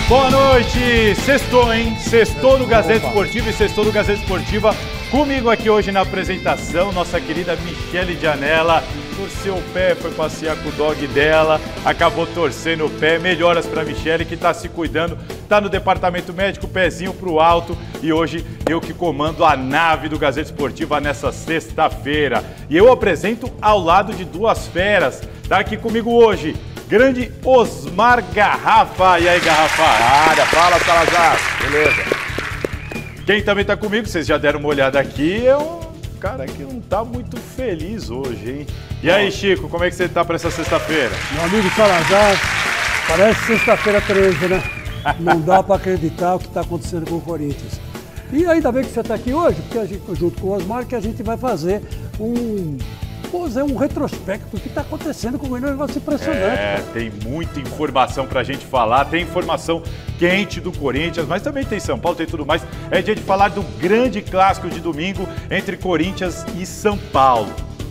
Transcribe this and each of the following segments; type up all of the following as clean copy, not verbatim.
Boa noite! Sextou, hein? Sextou no Gazeta Esportiva e sextou no Gazeta Esportiva. Comigo aqui hoje na apresentação, nossa querida Michele Janella. Torceu o pé, foi passear com o dog dela, acabou torcendo o pé. Melhoras para Michele, que está se cuidando, está no departamento médico, pezinho pro alto. E hoje eu que comando a nave do Gazeta Esportiva nessa sexta-feira. E eu apresento ao lado de duas feras. Tá aqui comigo hoje, grande Osmar Garrafa. E aí, Garrafa? Área, fala, Salazar. Beleza. Quem também tá comigo, vocês já deram uma olhada aqui, é um cara que não tá muito feliz hoje, hein? E aí, Chico, como é que você tá pra essa sexta-feira? Meu amigo Salazar, parece sexta-feira 13, né? Não dá pra acreditar o que tá acontecendo com o Corinthians. E ainda bem que você tá aqui hoje, porque a gente, junto com o Osmar, que a gente vai fazer um retrospecto do que está acontecendo com o Corinthians, é um negócio impressionante. Tem muita informação pra gente falar, tem informação quente do Corinthians, mas também tem São Paulo, tem tudo mais. É dia de falar do grande clássico de domingo entre Corinthians e São Paulo.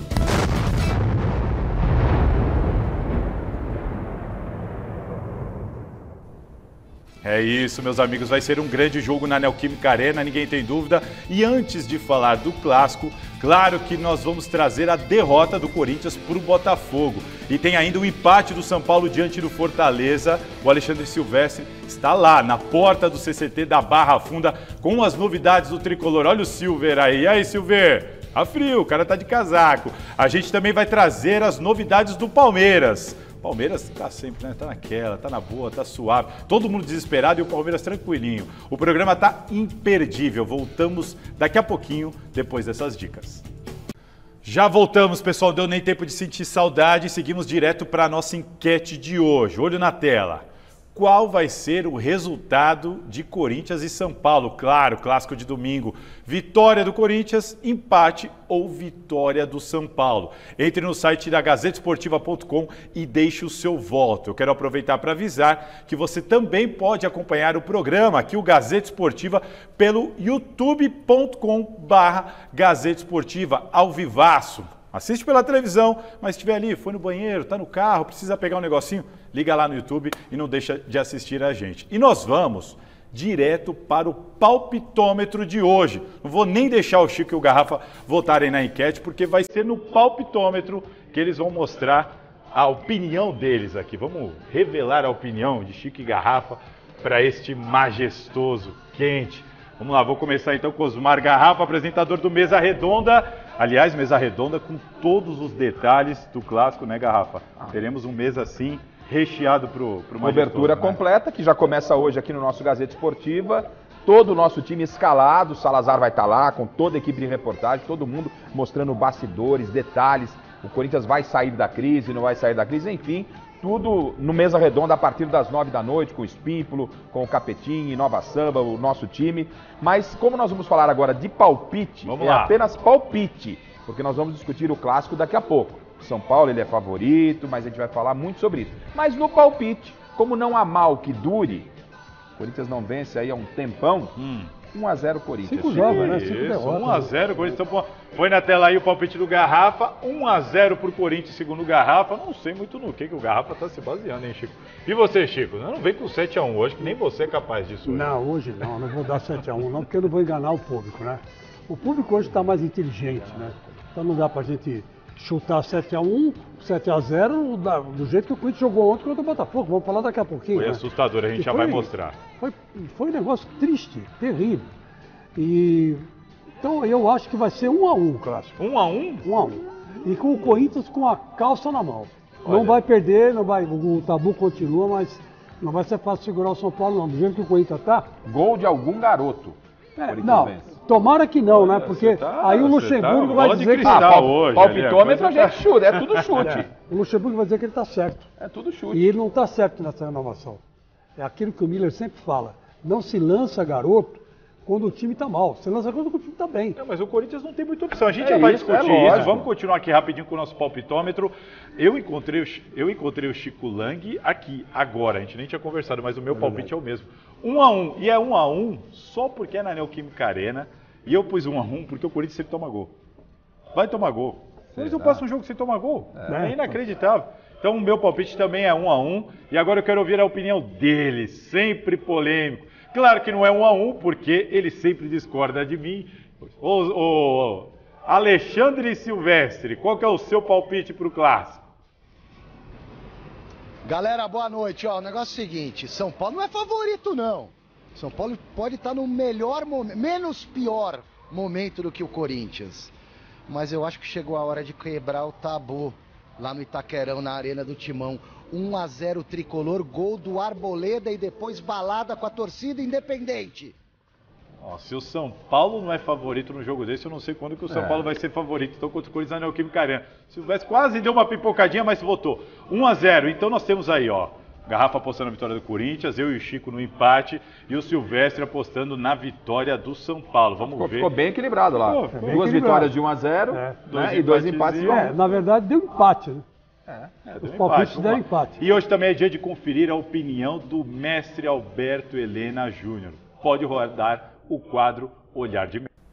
É isso, meus amigos, vai ser um grande jogo na Neoquímica Arena, ninguém tem dúvida. E antes de falar do clássico, claro que nós vamos trazer a derrota do Corinthians para o Botafogo. E tem ainda o empate do São Paulo diante do Fortaleza. O Alexandre Silvestre está lá, na porta do CCT da Barra Funda, com as novidades do Tricolor. Olha o Silver aí. E aí, Silver? Tá frio, o cara tá de casaco. A gente também vai trazer as novidades do Palmeiras. Palmeiras tá sempre, né? Tá naquela, tá na boa, tá suave. Todo mundo desesperado e o Palmeiras tranquilinho. O programa tá imperdível. Voltamos daqui a pouquinho, depois dessas dicas. Já voltamos, pessoal. Deu nem tempo de sentir saudade. Seguimos direto para a nossa enquete de hoje. Olho na tela. Qual vai ser o resultado de Corinthians e São Paulo? Claro, clássico de domingo. Vitória do Corinthians, empate ou vitória do São Paulo? Entre no site da gazetesportiva.com e deixe o seu voto. Eu quero aproveitar para avisar que você também pode acompanhar o programa aqui, o Gazeta Esportiva, pelo youtube.com/Gazeta Esportiva, ao vivaço. Assiste pela televisão, mas se estiver ali, foi no banheiro, está no carro, precisa pegar um negocinho, liga lá no YouTube e não deixa de assistir a gente. E nós vamos direto para o palpitômetro de hoje. Não vou nem deixar o Chico e o Garrafa votarem na enquete, porque vai ser no palpitômetro que eles vão mostrar a opinião deles aqui. Vamos revelar a opinião de Chico e Garrafa para este majestoso, quente. Vamos lá, vou começar então com Osmar Garrafa, apresentador do Mesa Redonda. Aliás, Mesa Redonda com todos os detalhes do clássico, né, Garrafa? Teremos um mês assim, recheado pro cobertura completa, que já começa hoje aqui no nosso Gazeta Esportiva. Todo o nosso time escalado, o Salazar vai estar lá com toda a equipe de reportagem, todo mundo mostrando bastidores, detalhes. O Corinthians vai sair da crise, não vai sair da crise, enfim. Tudo no Mesa Redonda a partir das 9 da noite, com o Espímpolo, com o Capetinho, Nova Samba, o nosso time. Mas como nós vamos falar agora de palpite, apenas palpite, porque nós vamos discutir o clássico daqui a pouco. São Paulo ele é favorito, mas a gente vai falar muito sobre isso. Mas no palpite, como não há mal que dure, o Corinthians não vence aí há um tempão, 1-0 Corinthians. 5 jogos, né? 5 derrotas. 1-0 Corinthians. Então, põe na tela aí o palpite do Garrafa. 1-0 pro Corinthians, segundo o Garrafa. Não sei muito no que o Garrafa tá se baseando, hein, Chico? E você, Chico? Não vem com 7-1 hoje, que nem você é capaz disso hoje. Não, hoje não vou dar 7-1 não, porque eu não vou enganar o público, né? O público hoje está mais inteligente, né? Então não dá pra gente chutar 7-1, 7-0 do jeito que o Corinthians jogou ontem contra o Botafogo. Vamos falar daqui a pouquinho. Foi assustador, a gente já vai mostrar. Foi um negócio triste, terrível. Então eu acho que vai ser 1-1 o clássico. 1-1? 1-1. E com o Corinthians com a calça na mão. Olha. Não vai perder, o tabu continua, mas não vai ser fácil segurar o São Paulo não. Do jeito que o Corinthians tá. Gol de algum garoto. Não, tomara que não, né? Porque aí o Luxemburgo vai dizer que palpitômetro a gente chuta, é tudo chute. O Luxemburgo vai dizer que ele tá certo. É tudo chute. E ele não tá certo nessa renovação. É aquilo que o Miller sempre fala. Não se lança garoto quando o time está mal. Você lança quando o time está bem. Não, mas o Corinthians não tem muita opção. A gente já vai discutir isso. Vamos continuar aqui rapidinho com o nosso palpitômetro. Eu encontrei o Chico Lang aqui, agora. A gente nem tinha conversado, mas o meu palpite é o mesmo. 1-1. E é 1-1 só porque é na Neoquímica Arena. E eu pus 1-1 porque o Corinthians sempre toma gol. Vai tomar gol. Mas eu passo um jogo sem tomar gol. É inacreditável. Então o meu palpite também é 1-1. E agora eu quero ouvir a opinião dele, sempre polêmico. Claro que não é 1-1, porque ele sempre discorda de mim. Ô, Alexandre Silvestre, qual que é o seu palpite para o clássico? Galera, boa noite. Ó, o negócio é o seguinte, São Paulo não é favorito, não. São Paulo pode estar no melhor momento, menos pior momento do que o Corinthians. Mas eu acho que chegou a hora de quebrar o tabu lá no Itaquerão, na Arena do Timão. 1-0 tricolor, gol do Arboleda e depois balada com a torcida independente. Ó, se o São Paulo não é favorito no jogo desse, eu não sei quando que o São Paulo vai ser favorito. Então, contra o Corinthians na Neoquímica Arena. Silvestre quase deu uma pipocadinha, mas votou. 1-0. Então nós temos aí, ó, Garrafa apostando na vitória do Corinthians, eu e o Chico no empate e o Silvestre apostando na vitória do São Paulo. Vamos ver. Ficou bem equilibrado lá. Ficou bem Duas equilibrado. vitórias de 1-0 Dois e 2 empates de 1. Na verdade, deu empate, né? Deu Os palpites empate, deram vamos lá. empate. E hoje também é dia de conferir a opinião do mestre Alberto Helena Júnior. Pode rodar o quadro Olhar de Mestre.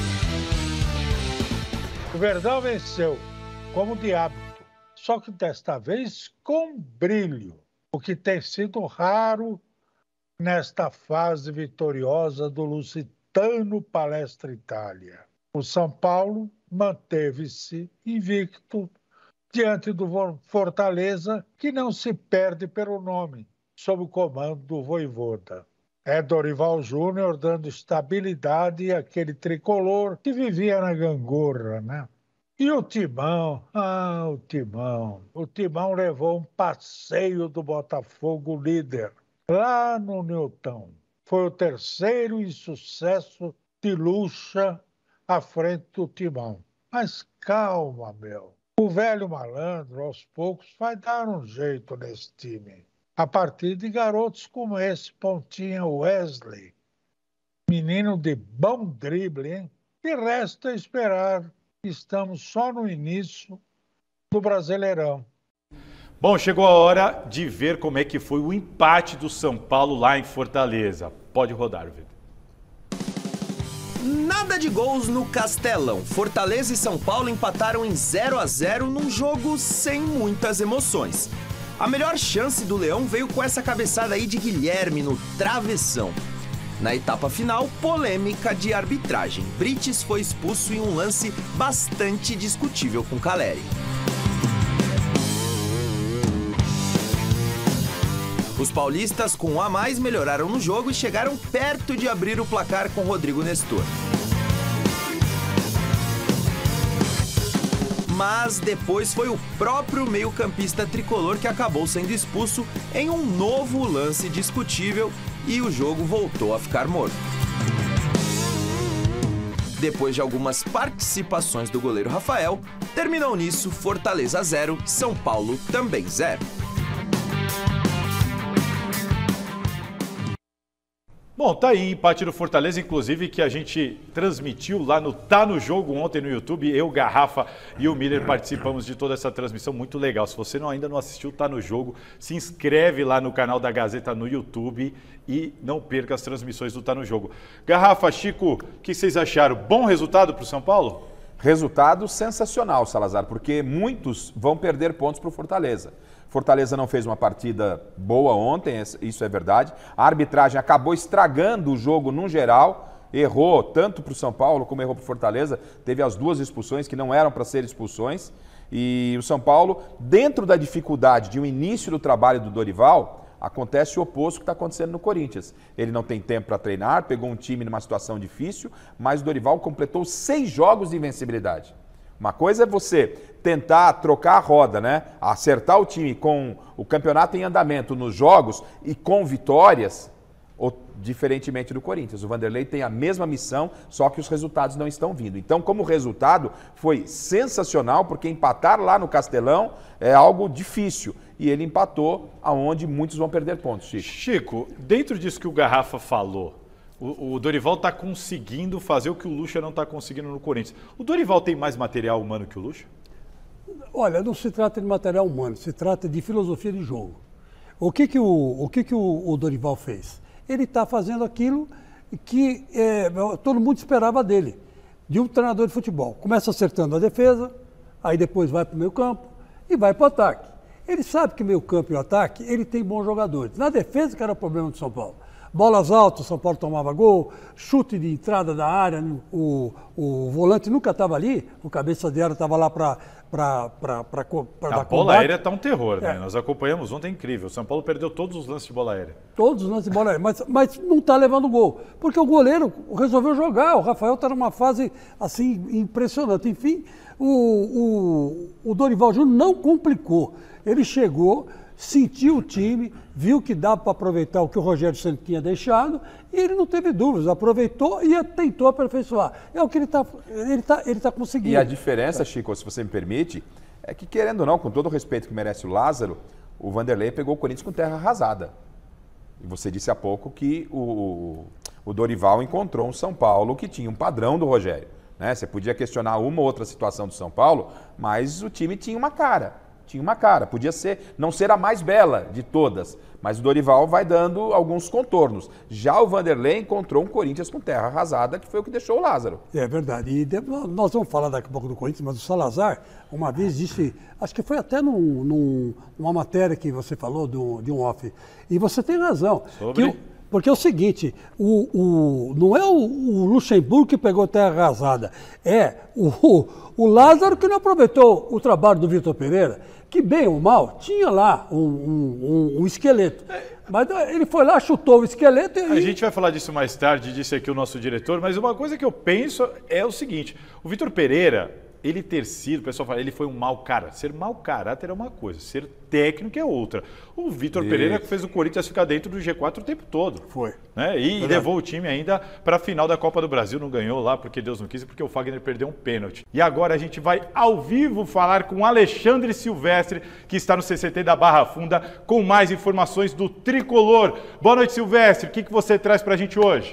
O Verdão venceu, como de hábito, só que desta vez com brilho, o que tem sido raro nesta fase vitoriosa do Lusitano Palestra Itália. O São Paulo manteve-se invicto diante do Fortaleza, que não se perde pelo nome, sob o comando do Vojvoda. É Dorival Júnior dando estabilidade àquele tricolor que vivia na gangorra, né? E o Timão, o Timão. O Timão levou um passeio do Botafogo líder, lá no Newton. Foi o terceiro insucesso de Lucha à frente do Timão. Mas calma, meu. O velho malandro, aos poucos, vai dar um jeito nesse time. A partir de garotos como esse pontinha Wesley. Menino de bom drible, hein? E resta esperar. Estamos só no início do Brasileirão. Bom, chegou a hora de ver como é que foi o empate do São Paulo lá em Fortaleza. Pode rodar, Vitor. Nada de gols no Castelão. Fortaleza e São Paulo empataram em 0-0 num jogo sem muitas emoções. A melhor chance do Leão veio com essa cabeçada aí de Guilherme no travessão. Na etapa final, polêmica de arbitragem. Brites foi expulso em um lance bastante discutível com Caleri. Os paulistas com um a mais melhoraram no jogo e chegaram perto de abrir o placar com Rodrigo Nestor. Mas depois foi o próprio meio-campista tricolor que acabou sendo expulso em um novo lance discutível e o jogo voltou a ficar morto. Depois de algumas participações do goleiro Rafael, terminou nisso Fortaleza 0, São Paulo também 0. Bom, tá aí, empate do Fortaleza, inclusive, que a gente transmitiu lá no Tá no Jogo ontem no YouTube. Eu, Garrafa e o Miller participamos de toda essa transmissão, muito legal. Se você ainda não assistiu Tá no Jogo, se inscreve lá no canal da Gazeta no YouTube e não perca as transmissões do Tá no Jogo. Garrafa, Chico, o que vocês acharam? Bom resultado para o São Paulo? Resultado sensacional, Salazar, porque muitos vão perder pontos para o Fortaleza. Fortaleza não fez uma partida boa ontem, isso é verdade. A arbitragem acabou estragando o jogo no geral, errou tanto para o São Paulo como errou para o Fortaleza. Teve as duas expulsões que não eram para ser expulsões. E o São Paulo, dentro da dificuldade de um início do trabalho do Dorival, acontece o oposto que está acontecendo no Corinthians. Ele não tem tempo para treinar, pegou um time numa situação difícil, mas o Dorival completou 6 jogos de invencibilidade. Uma coisa é você tentar trocar a roda, né? Acertar o time com o campeonato em andamento nos jogos e com vitórias, ou, diferentemente do Corinthians. O Vanderlei tem a mesma missão, só que os resultados não estão vindo. Então, como resultado, foi sensacional, porque empatar lá no Castelão é algo difícil. E ele empatou aonde muitos vão perder pontos, Chico. Chico, dentro disso que o Garrafa falou, o Dorival está conseguindo fazer o que o Lucha não está conseguindo no Corinthians. O Dorival tem mais material humano que o Lucha? Olha, não se trata de material humano, se trata de filosofia de jogo. O que o Dorival fez? Ele está fazendo aquilo que todo mundo esperava dele, de um treinador de futebol. Começa acertando a defesa, aí depois vai para o meio campo e vai para o ataque. Ele sabe que meio campo e o ataque, ele tem bons jogadores. Na defesa que era o problema do São Paulo. Bolas altas, o São Paulo tomava gol, chute de entrada da área, o volante nunca estava ali, o cabeça de área estava lá para dar combate. A bola aérea está um terror, né? Nós acompanhamos ontem, é incrível. O São Paulo perdeu todos os lances de bola aérea. Todos os lances de bola aérea, mas não está levando gol. Porque o goleiro resolveu jogar, o Rafael está numa fase assim impressionante. Enfim, o Dorival Júnior não complicou. Ele chegou, sentiu o time, viu que dava para aproveitar o que o Rogério Ceni tinha deixado e ele não teve dúvidas, aproveitou e tentou aperfeiçoar. É o que ele tá conseguindo. E a diferença, Chico, se você me permite, é que querendo ou não, com todo o respeito que merece o Lázaro, o Vanderlei pegou o Corinthians com terra arrasada. E você disse há pouco que o Dorival encontrou um São Paulo que tinha um padrão do Rogério. Né? Você podia questionar uma ou outra situação do São Paulo, mas o time tinha uma cara. Podia não ser a mais bela de todas, mas o Dorival vai dando alguns contornos. Já o Vanderlei encontrou um Corinthians com terra arrasada, que foi o que deixou o Lázaro. É verdade, e nós vamos falar daqui a pouco do Corinthians, mas o Salazar, uma vez disse, acho que foi até numa matéria que você falou de um off, e você tem razão. Porque é o seguinte, não é o Luxemburgo que pegou terra arrasada, é o Lázaro que não aproveitou o trabalho do Vitor Pereira, que bem ou mal, tinha lá um esqueleto. Mas ele foi lá, chutou o esqueleto e... A gente vai falar disso mais tarde, disse aqui o nosso diretor, mas uma coisa que eu penso é o seguinte, o Vitor Pereira, ele ter sido, o pessoal fala, ele foi um mau cara. Ser mau caráter é uma coisa, ser técnico é outra. O Vitor Pereira fez o Corinthians ficar dentro do G4 o tempo todo. Foi. Né? E levou o time ainda para a final da Copa do Brasil. Não ganhou lá porque Deus não quis e porque o Fagner perdeu um pênalti. E agora a gente vai ao vivo falar com Alexandre Silvestre, que está no CCT da Barra Funda, com mais informações do Tricolor. Boa noite, Silvestre. O que você traz para a gente hoje?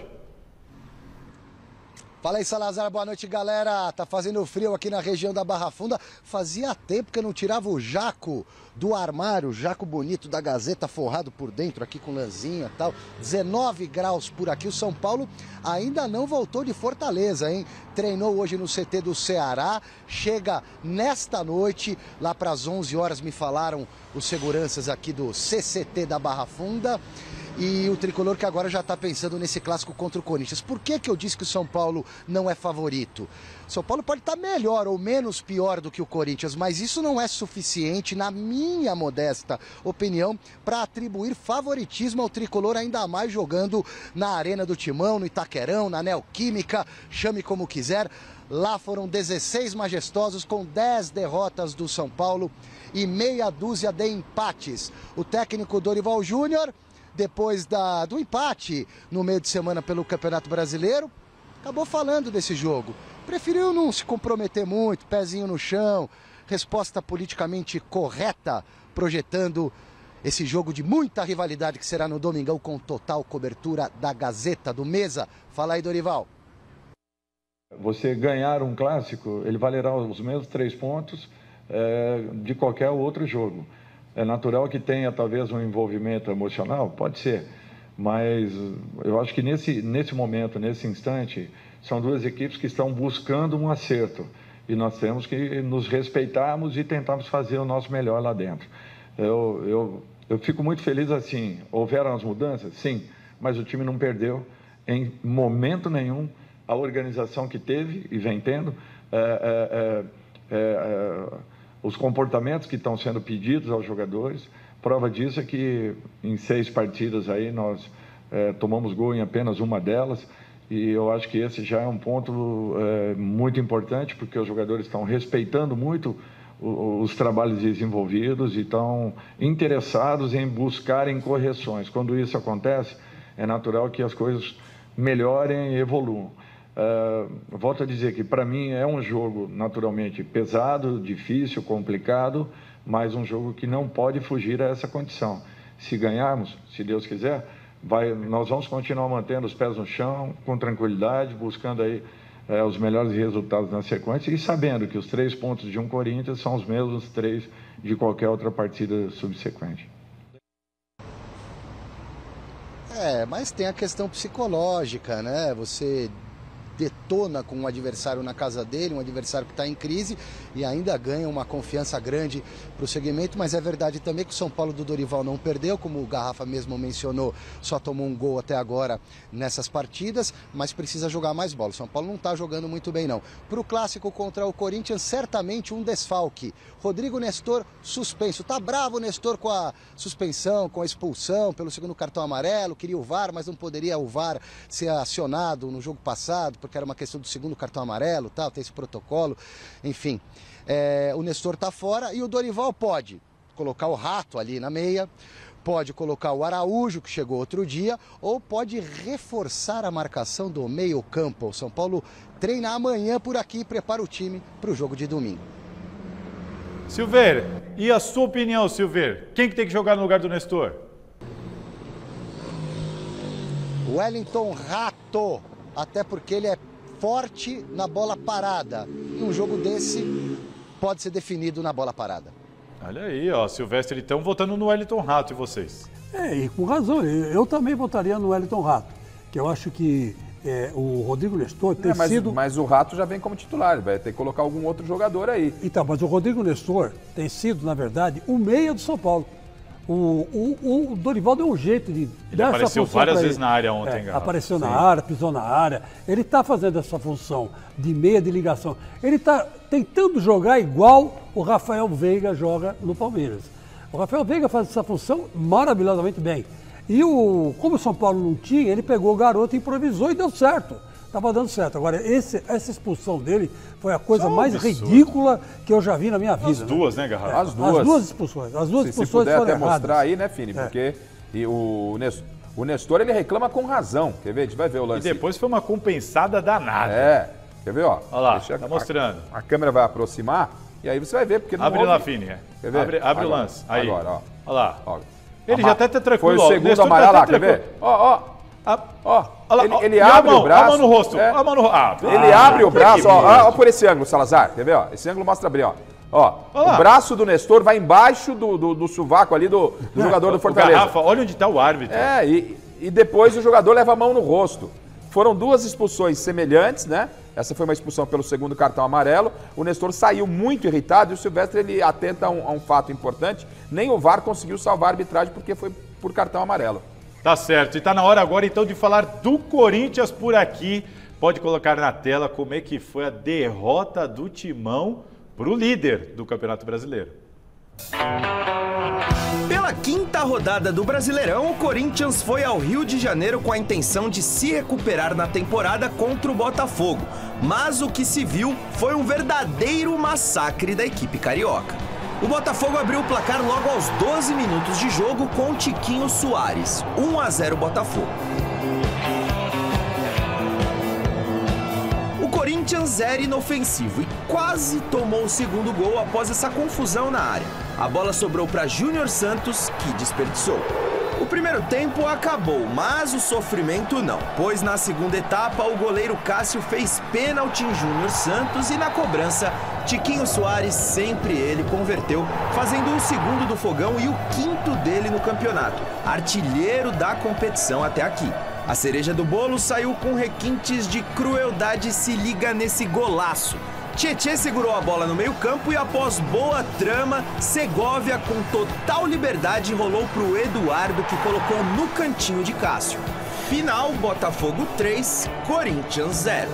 Fala aí, Salazar, boa noite, galera. Tá fazendo frio aqui na região da Barra Funda. Fazia tempo que eu não tirava o jaco do armário, o jaco bonito da Gazeta, forrado por dentro aqui com lãzinha e tal. 19 graus por aqui. O São Paulo ainda não voltou de Fortaleza, hein? Treinou hoje no CT do Ceará, chega nesta noite, lá para as 11 horas me falaram os seguranças aqui do CCT da Barra Funda. E o Tricolor que agora já está pensando nesse clássico contra o Corinthians. Por que eu disse que o São Paulo não é favorito? O São Paulo pode estar melhor ou menos pior do que o Corinthians, mas isso não é suficiente, na minha modesta opinião, para atribuir favoritismo ao Tricolor, ainda mais jogando na Arena do Timão, no Itaquerão, na Neoquímica, chame como quiser. Lá foram 16 majestosos com 10 derrotas do São Paulo e meia dúzia de empates. O técnico Dorival Júnior, depois do empate no meio de semana pelo Campeonato Brasileiro, acabou falando desse jogo. Preferiu não se comprometer muito, pezinho no chão, resposta politicamente correta, projetando esse jogo de muita rivalidade que será no domingão com total cobertura da Gazeta, do Mesa. Fala aí, Dorival. Você ganhar um clássico, ele valerá os mesmos 3 pontos de qualquer outro jogo. É natural que tenha talvez um envolvimento emocional, pode ser, mas eu acho que nesse momento, nesse instante, são duas equipes que estão buscando um acerto e nós temos que nos respeitarmos e tentarmos fazer o nosso melhor lá dentro. Eu fico muito feliz assim, houveram as mudanças? Sim, mas o time não perdeu em momento nenhum a organização que teve e vem tendo, os comportamentos que estão sendo pedidos aos jogadores. Prova disso é que em 6 partidas aí nós tomamos gol em apenas uma delas, e eu acho que esse já é um ponto muito importante, porque os jogadores estão respeitando muito os trabalhos desenvolvidos e estão interessados em buscarem correções. Quando isso acontece, é natural que as coisas melhorem e evoluam. Volto a dizer que para mim é um jogo naturalmente pesado, difícil, complicado, mas um jogo que não pode fugir a essa condição. Se ganharmos, se Deus quiser, nós vamos continuar mantendo os pés no chão, com tranquilidade, buscando aí os melhores resultados na sequência e sabendo que os 3 pontos de um Corinthians são os mesmos 3 de qualquer outra partida subsequente. Mas tem a questão psicológica, né? Você maratona com um adversário na casa dele, um adversário que está em crise, e ainda ganha uma confiança grande para o segmento, mas é verdade também que o São Paulo do Dorival não perdeu, como o Garrafa mesmo mencionou, só tomou um gol até agora nessas partidas, mas precisa jogar mais bola. O São Paulo não está jogando muito bem não. Para o clássico contra o Corinthians, certamente um desfalque. Rodrigo Nestor suspenso. Tá bravo o Nestor com a suspensão, com a expulsão pelo segundo cartão amarelo, queria o VAR, mas não poderia o VAR ser acionado no jogo passado, porque era uma questão do segundo cartão amarelo, tal, tem esse protocolo, enfim. O Nestor tá fora e o Dorival pode colocar o Rato ali na meia, pode colocar o Araújo, que chegou outro dia, ou pode reforçar a marcação do meio-campo. O São Paulo treina amanhã por aqui e prepara o time para o jogo de domingo. Silver, e a sua opinião, Silver? Quem que tem que jogar no lugar do Nestor? Wellington Rato, até porque ele é forte na bola parada. Num jogo desse, pode ser definido na bola parada. Olha aí, ó, Silvestre, então, votando no Wellington Rato, e vocês? E com razão, eu também votaria no Wellington Rato, que eu acho que o Rodrigo Nestor tem sido... Mas o Rato já vem como titular, vai ter que colocar algum outro jogador aí. Então, mas o Rodrigo Nestor tem sido, na verdade, o meia do São Paulo. O Dorival deu um jeito de ele apareceu várias vezes na área ontem, Garrafa. Apareceu na área, pisou na área. Ele está fazendo essa função de meia de ligação. Ele está tentando jogar igual o Rafael Veiga joga no Palmeiras. O Rafael Veiga faz essa função maravilhosamente bem. E como o São Paulo não tinha, ele pegou o garoto, improvisou e deu certo. Estava dando certo. Agora, essa expulsão dele foi a coisa mais ridícula que eu já vi na minha vida. As duas, né, Garrafa? As duas expulsões. As duas expulsões foram erradas. Se puder até erradas. mostrar aí, né, Fini? Porque o Nestor, ele reclama com razão. Quer ver? A gente vai ver o lance. E depois foi uma compensada danada. Quer ver, ó? Olha lá, tá mostrando. A câmera vai aproximar e aí você vai ver. Porque não abre lá, Fini. Quer ver? Abre o lance. Aí. Agora, ó. Olha lá. Ó. Ele já até tá tranquilo. Foi o segundo amarelo lá, quer ver? Ó. Ele abre o braço. A mão no rosto. A mão no... ele abre o braço, ó por esse ângulo, Salazar. Quer ver, ó? Esse ângulo mostra bem, ó. O braço do Nestor vai embaixo do sovaco ali do jogador do Fortaleza. Garrafa, olha onde tá o árbitro. E depois o jogador leva a mão no rosto. Foram duas expulsões semelhantes, né? Essa foi uma expulsão pelo segundo cartão amarelo. O Nestor saiu muito irritado e o Silvestre, ele atenta a um fato importante. Nem o VAR conseguiu salvar a arbitragem porque foi por cartão amarelo. Tá certo. E tá na hora agora, então, de falar do Corinthians por aqui. Pode colocar na tela como é que foi a derrota do Timão pro líder do Campeonato Brasileiro. Pela quinta rodada do Brasileirão, o Corinthians foi ao Rio de Janeiro com a intenção de se recuperar na temporada contra o Botafogo. Mas o que se viu foi um verdadeiro massacre da equipe carioca. O Botafogo abriu o placar logo aos 12 minutos de jogo com Tiquinho Soares. 1-0 Botafogo. O Corinthians era inofensivo e quase tomou o segundo gol após essa confusão na área. A bola sobrou para Júnior Santos, que desperdiçou. O primeiro tempo acabou, mas o sofrimento não, pois na segunda etapa o goleiro Cássio fez pênalti em Júnior Santos e na cobrança, Tiquinho Soares, sempre ele, converteu, fazendo o segundo do Fogão e o quinto dele no campeonato, artilheiro da competição até aqui. A cereja do bolo saiu com requintes de crueldade, se liga nesse golaço. Tietê segurou a bola no meio-campo e após boa trama, Segovia com total liberdade rolou pro Eduardo, que colocou no cantinho de Cássio. Final, Botafogo 3, Corinthians 0.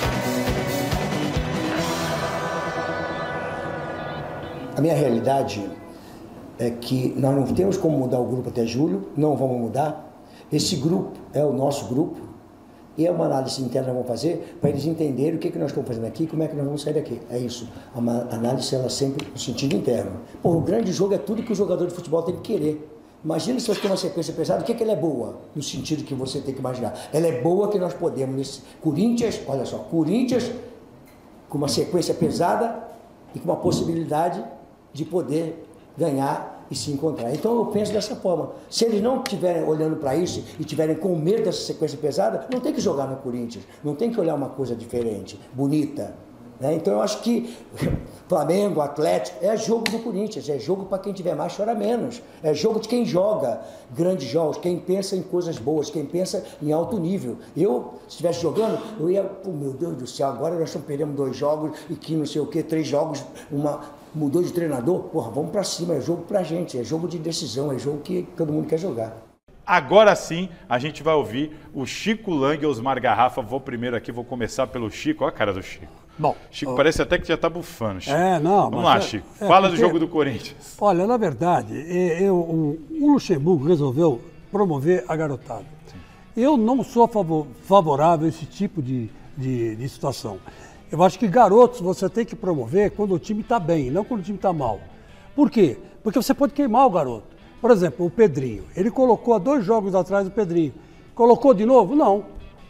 A minha realidade é que nós não temos como mudar o grupo até julho, não vamos mudar. Esse grupo é o nosso grupo. E é uma análise interna que nós vamos fazer para eles entenderem o que nós estamos fazendo aqui e como é que nós vamos sair daqui. É isso. A análise, ela sempre no sentido interno. Pô, o grande jogo é tudo que o jogador de futebol tem que querer. Imagina se você tem uma sequência pesada, o que ela é boa? No sentido que você tem que imaginar. Ela é boa que nós podemos, nesse Corinthians, olha só, Corinthians com uma sequência pesada e com uma possibilidade de poder ganhar e se encontrar. Então eu penso dessa forma. Se eles não estiverem olhando para isso e estiverem com medo dessa sequência pesada, não tem que jogar no Corinthians. Não tem que olhar uma coisa diferente, bonita. Né? Então eu acho que Flamengo, Atlético, é jogo do Corinthians, é jogo para quem tiver mais, chora menos. É jogo de quem joga grandes jogos, quem pensa em coisas boas, quem pensa em alto nível. Eu, se estivesse jogando, eu ia, meu Deus do céu, agora nós perdemos 2 jogos e que não sei o que, 3 jogos, mudou de treinador, porra, vamos para cima, é jogo pra gente, é jogo de decisão, é jogo que todo mundo quer jogar. Agora sim, a gente vai ouvir o Chico Lang e Osmar Garrafa. Vou primeiro aqui, vou começar pelo Chico. Olha a cara do Chico. Bom, Chico parece até que já tá bufando, Chico. não. Vamos lá, Chico. Fala do jogo do Corinthians. Olha, na verdade, o Luxemburgo resolveu promover a garotada. Sim. Eu não sou favorável a esse tipo de situação. Eu acho que garotos você tem que promover quando o time está bem, não quando o time está mal. Por quê? Porque você pode queimar o garoto. Por exemplo, o Pedrinho. Ele colocou há 2 jogos atrás o Pedrinho. Colocou de novo? Não.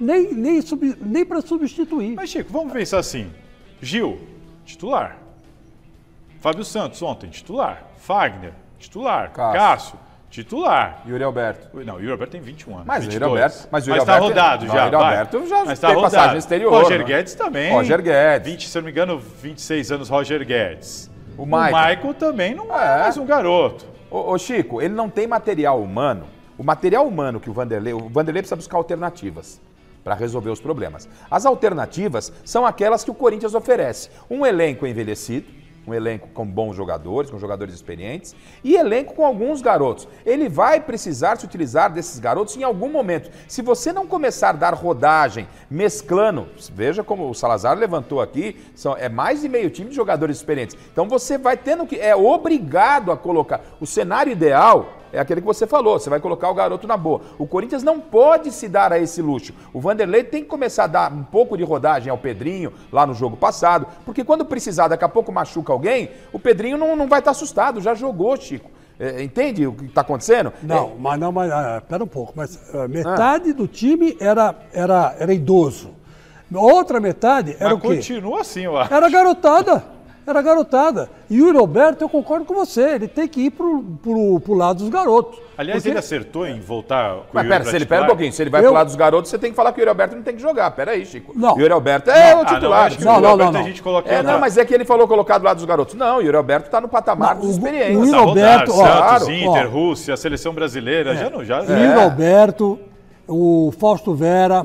Nem para substituir. Mas, Chico, vamos pensar assim. Gil, titular. Fábio Santos, ontem, titular. Fagner, titular. Cássio, titular. Yuri Alberto. Não, o Yuri Alberto tem 21 anos. Mas 22. o Yuri Alberto... Mas está rodado já. O Yuri Alberto já mas tem passagem exterior. Roger Guedes também. Roger Guedes. Se eu não me engano, 26 anos, Roger Guedes. O Michael também não é mais um garoto. Ô Chico, ele não tem material humano. O material humano que o Vanderlei precisa buscar alternativas para resolver os problemas. As alternativas são aquelas que o Corinthians oferece. Um elenco envelhecido, um elenco com bons jogadores, com jogadores experientes, e elenco com alguns garotos. Ele vai precisar se utilizar desses garotos em algum momento. Se você não começar a dar rodagem, mesclando, veja como o Salazar levantou aqui, é mais de meio time de jogadores experientes. Então você vai tendo que, é obrigado a colocar. O cenário ideal é aquele que você falou, você vai colocar o garoto na boa. O Corinthians não pode se dar a esse luxo. O Vanderlei tem que começar a dar um pouco de rodagem ao Pedrinho, lá no jogo passado, porque quando precisar, daqui a pouco machuca alguém, o Pedrinho não vai estar assustado, já jogou, Chico. Entende o que está acontecendo? Não, mas pera um pouco, metade do time era idoso. Outra metade era o quê? Continua assim, eu acho. Era garotada. E o Yuri Alberto, eu concordo com você, ele tem que ir pro lado dos garotos. Aliás, ele acertou em voltar com o Yuri Alberto. Pera um pouquinho, se ele vai pro lado dos garotos, você tem que falar que o Yuri Alberto não tem que jogar. Pera aí, Chico. Não. O Yuri Alberto é o titular. A gente coloca não, mas é que ele falou colocar do lado dos garotos. Não, o Yuri Alberto está no patamar dos experientes. O Yuri Alberto, Santos, Inter, Rússia, a seleção brasileira, já. O Yuri Alberto, o Fausto Vera,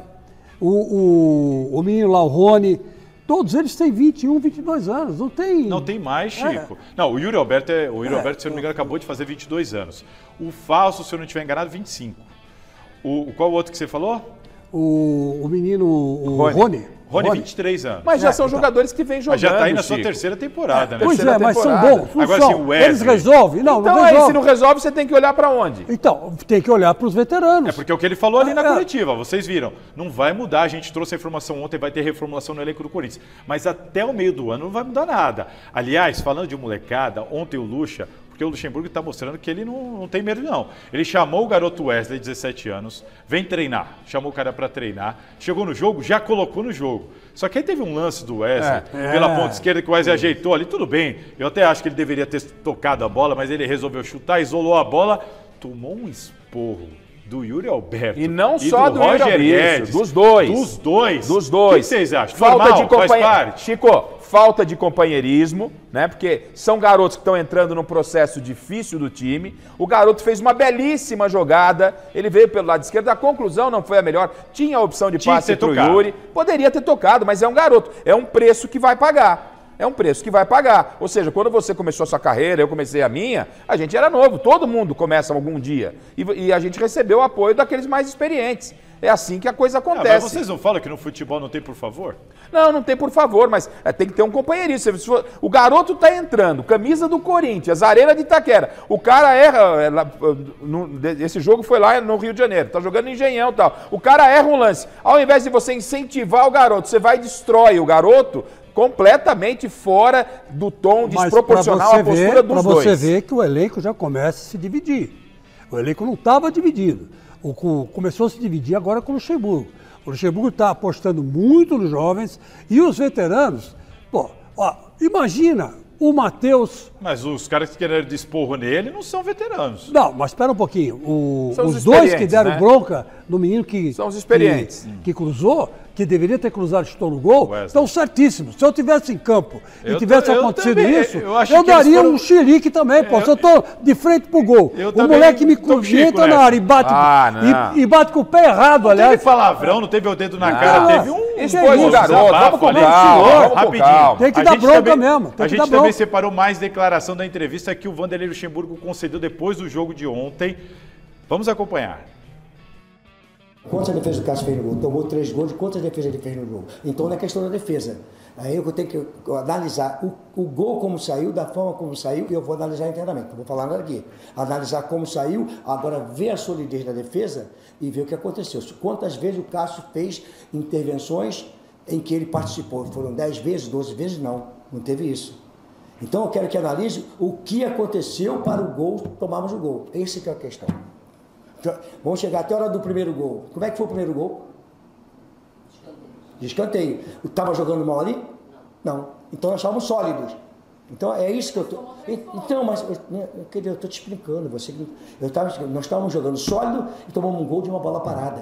o menino lá, o Rony, todos eles têm 21, 22 anos, não tem... Não tem mais, Chico. Não, o Yuri Alberto, se eu não me engano, acabou de fazer 22 anos. O Fausto, se eu não estiver enganado, 25. Qual o outro que você falou? O menino, o Rony. Rony, 23 anos. Mas já são jogadores que vêm jogando, Mas já está aí na sua terceira temporada, né? Pois mas são bons. Agora sim, o Wesley. Eles resolvem? Não resolve. Aí, se não resolve, você tem que olhar para onde? Então, tem que olhar para os veteranos. É porque é o que ele falou ali na coletiva, vocês viram. Não vai mudar, a gente trouxe a informação ontem, vai ter reformulação no elenco do Corinthians. Mas até o meio do ano não vai mudar nada. Aliás, falando de molecada, ontem o Lucha... Porque o Luxemburgo está mostrando que ele não tem medo, não. Ele chamou o garoto Wesley, 17 anos, vem treinar. Chamou o cara para treinar. Chegou no jogo, já colocou no jogo. Só que aí teve um lance do Wesley pela ponta esquerda que o Wesley ajeitou ali. Tudo bem, eu até acho que ele deveria ter tocado a bola, mas ele resolveu chutar, isolou a bola, tomou um esporro do Yuri Alberto. E não só do Roger Guedes, dos dois. Dos dois. O que vocês acham? Falta de companheirismo. Chico, falta de companheirismo, né? Porque são garotos que estão entrando num processo difícil do time. O garoto fez uma belíssima jogada. Ele veio pelo lado esquerdo. A conclusão não foi a melhor. Tinha a opção de passe pro Yuri. Poderia ter tocado, mas é um garoto. É um preço que vai pagar. É um preço que vai pagar. Ou seja, quando você começou a sua carreira, eu comecei a minha, a gente era novo. Todo mundo começa algum dia. E a gente recebeu o apoio daqueles mais experientes. É assim que a coisa acontece. Mas vocês não falam que no futebol não tem por favor? Não tem por favor, mas tem que ter um companheirismo. O garoto tá entrando, camisa do Corinthians, Arena de Itaquera. O cara erra, esse jogo foi lá no Rio de Janeiro, tá jogando no Engenhão e tal. O cara erra um lance. Ao invés de você incentivar o garoto, você vai e destrói o garoto completamente fora do tom desproporcional à postura dos dois. Para você ver que o elenco já começa a se dividir. O elenco não estava dividido. Começou a se dividir agora com o Luxemburgo. O Luxemburgo está apostando muito nos jovens e os veteranos. Imagina O Matheus... Mas os caras que querem desporro nele não são veteranos. Não, mas espera um pouquinho. São Os dois que deram né? bronca no menino que... São os experientes. Que cruzou, que deveria ter cruzado e chutou no gol, Wesley. estão certíssimos. Se eu tivesse em campo e Eu tivesse eu acontecido também, isso, acho eu que eles daria foram- um xerique também, pô. Se eu tô de frente pro gol, Eu o também moleque me tô com o Chico entra na nessa. área e bate, não. e bate com o pé errado, Teve aliás. palavrão, não teve o dedo na cara, teve um... Expôs o isso? garoto, vamos com ali. calma, vamos com Rapidinho. calma. Tem que A dar gente bronca também- mesmo, tem A que gente dar também bronca. separou mais declaração da entrevista que o Vanderlei Luxemburgo concedeu depois do jogo de ontem. Vamos acompanhar. Quantas defesas o Cássio fez no gol? Tomou 3 gols, quantas defesas ele fez no jogo? Então não é questão da defesa. Aí eu tenho que analisar o gol como saiu, da forma como saiu, e eu vou analisar internamente. Não vou falar nada aqui. Analisar como saiu, agora ver a solidez da defesa e ver o que aconteceu. Quantas vezes o Cássio fez intervenções em que ele participou? Foram 10 vezes, 12 vezes? Não, não teve isso. Então eu quero que analise o que aconteceu para o gol, tomarmos o gol. Essa que é a questão. Vamos chegar até a hora do primeiro gol. Como é que foi o primeiro gol? De escanteio. Estava jogando mal ali? Não. Então nós estávamos sólidos. Então é isso que eu estou... Então, mas eu estou te explicando. Nós estávamos jogando sólido e tomamos um gol de uma bola parada.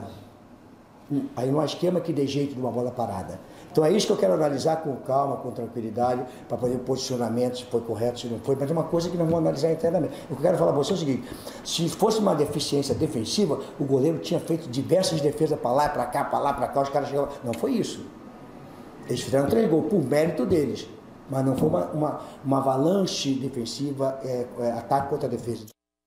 Aí não há esquema que dê jeito de uma bola parada. Então é isso que eu quero analisar com calma, com tranquilidade, para poder posicionamento, se foi correto, se não foi, mas é uma coisa que nós vamos analisar internamente. O que eu quero falar para você é o seguinte, se fosse uma deficiência defensiva, o goleiro tinha feito diversas defesas para lá, para cá, os caras chegavam... Não foi isso. Eles fizeram 3 gols por mérito deles, mas não foi uma avalanche defensiva, ataque contra a defesa.